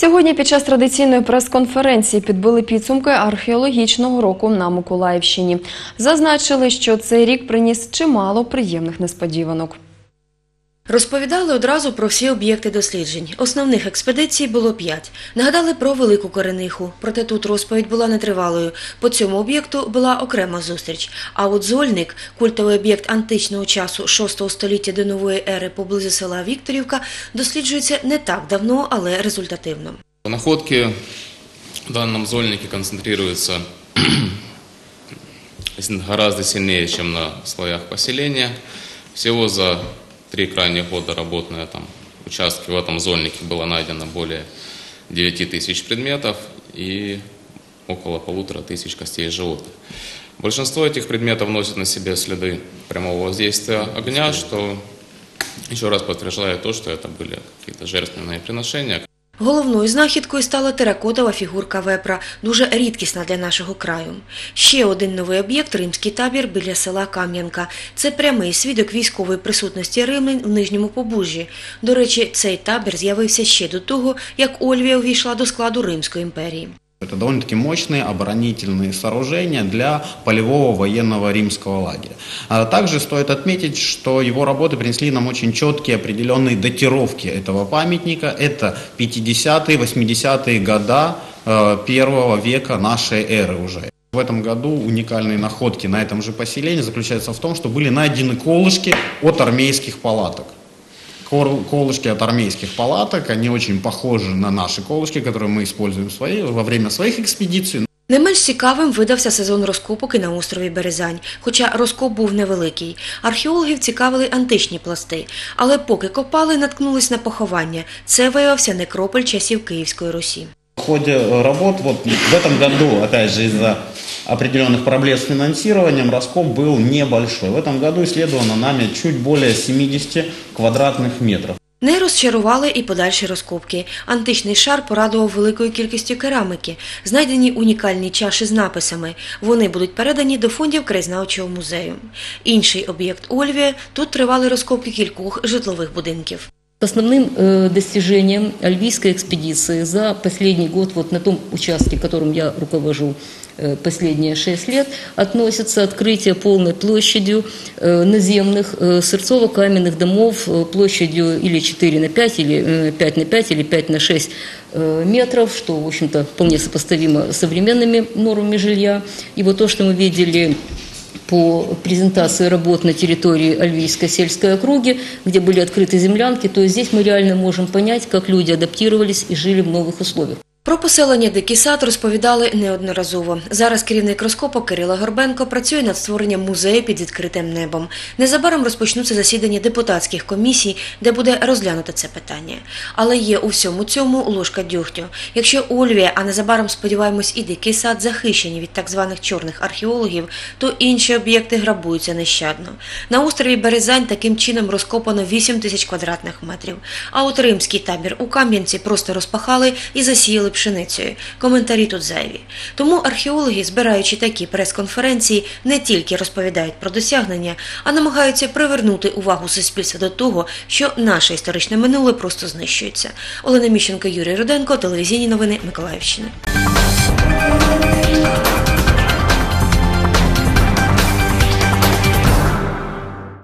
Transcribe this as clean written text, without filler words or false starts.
Сьогодні під час традиційної прес-конференції підбили підсумки археологічного року на Миколаївщині. Зазначили, що цей рік приніс чимало приємних несподіванок. Розповідали одразу про всі об'єкти досліджень. Основних експедицій було 5. Нагадали про Велику Корениху. Проте тут розповідь була нетривалою. По цьому об'єкту була окрема зустріч. А от Зольник, культовий об'єкт античного часу 6 століття до нової ери поблизу села Вікторівка, досліджується не так давно, але результативно. Находки в данном Зольнике концентрируются гораздо сильнее, чем на слоях поселения. Всего за 3 крайних года работы на этом участке, в этом Зольнике было найдено более 9 тысяч предметов и около 1500 костей животных. Большинство этих предметов носит на себе следы прямого воздействия огня, что еще раз подтверждает то, что это были какие-то жертвенные приношения. Головною знахідкою стала теракотова фігурка вепра, дуже рідкісна для нашого краю. Ще один новий об'єкт – римський табір біля села Кам'янка. Це прямий свідок військової присутності римлян в Нижньому Побужжі. До речі, цей табір з'явився ще до того, як Ольвія увійшла до складу Римської імперії. Это довольно-таки мощные оборонительные сооружения для полевого военного римского лагеря. Также стоит отметить, что его работы принесли нам очень четкие определенные датировки этого памятника. Это 50-е, 80-е года первого века нашей эры уже. В этом году уникальные находки на этом же поселении заключаются в том, что были найдены колышки от армейских палаток. Колышки от армейских палаток, они очень похожи на наши колышки, которые мы используем во время своих экспедиций. Не менш цікавим видався сезон розкопок і на острові Березань. Хоча розкоп був невеликий. Археологів цікавили античні пласти. Але поки копали, наткнулись на поховання. Це виявився некрополь часів Київської Русі. В ходе работ в этом году, опять же, из-за определенных проблем с финансированием, раскоп был небольшой. В этом году исследовано нами чуть более 70 квадратных метров. Не розчарували і подальші розкопки. Античний шар порадував великою кількістю кераміки. Знайдені унікальні чаші з написами. Вони будуть передані до фондів краєзнавчого музею. Інший об'єкт Ольвія – тут тривали розкопки кількох житлових будинків. Основным достижением альвийской экспедиции за последний год, вот на том участке, которым я руковожу последние 6 лет, относится открытие полной площадью наземных сырцово-каменных домов площадью или 4 на 5, или 5 на 5, или 5 на 6 метров, что, в общем-то, вполне сопоставимо с современными нормами жилья. И вот то, что мы видели по презентации работ на территории Альвийской сельской округи, где были открыты землянки, то здесь мы реально можем понять, как люди адаптировались и жили в новых условиях. Про поселення Дикий Сад розповідали неодноразово. Зараз керівник розкопок Кирило Горбенко працює над створенням музею під відкритим небом. Незабаром розпочнуться засідання депутатських комісій, де буде розглянуто це питання. Але є у всьому цьому ложка дьогтю. Якщо Ольвія, а незабаром, сподіваємось, і Дикий Сад захищені від так званих чорних археологів, то інші об'єкти грабуються нещадно. На острові Березань таким чином розкопано 8 тисяч квадратних метрів. А от римський табір у Кам'янці просто розпахали і засіяли пшеницею. Коментарі тут зайві. Тому археологи, збираючи такі прес-конференції, не тільки розповідають про досягнення, а намагаються привернути увагу суспільства до того, що наше історичне минуле просто знищується. Олена Міщенко, Юрій Руденко, телевізійні новини Миколаївщини.